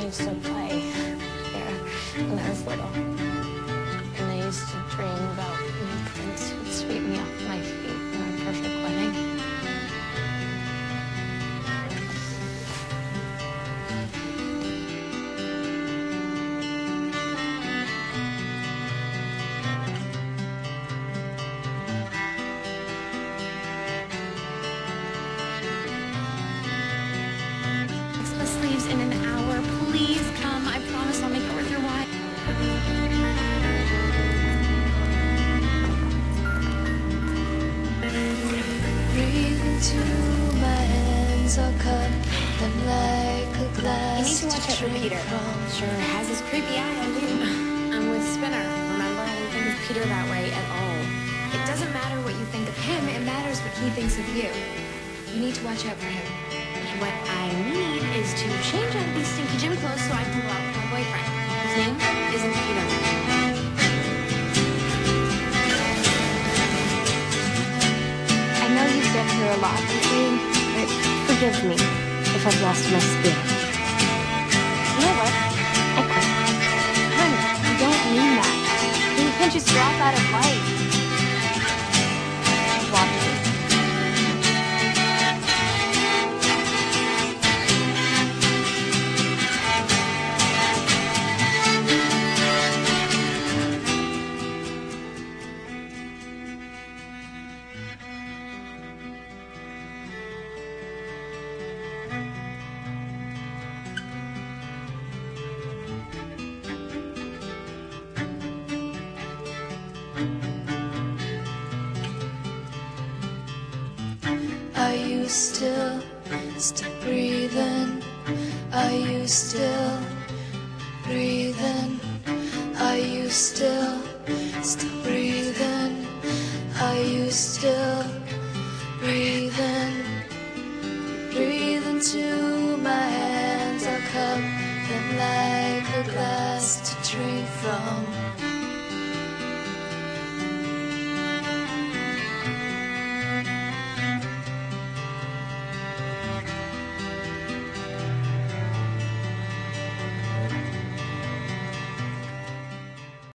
used to play there when I was little. And I used to dream about my prince who'd sweep me off my feet in our perfect wedding. Leaves in an hour. Please come. I promise I'll make it worth your while. Breathe into my hands, I'll cut them like a glass. You need to watch out for Peter. Sure has his creepy eye on you. I'm with Spinner. Remember, I don't think of Peter that way at all. It doesn't matter what you think of him. It matters what he thinks of you. You need to watch out for him. What I need is to change out of these stinky gym clothes so I can go out with my boyfriend. His name isn't Peter. I know you've been through a lot lately, but forgive me if I've lost my spirit. You know what? I quit. Honey, you don't mean that. You can't just drop out of life. Watch me. Are you still breathing? Are you still breathing? Are you still breathing? Are you still breathing? Breathe into my hands, I'll cup them like a glass to drink from.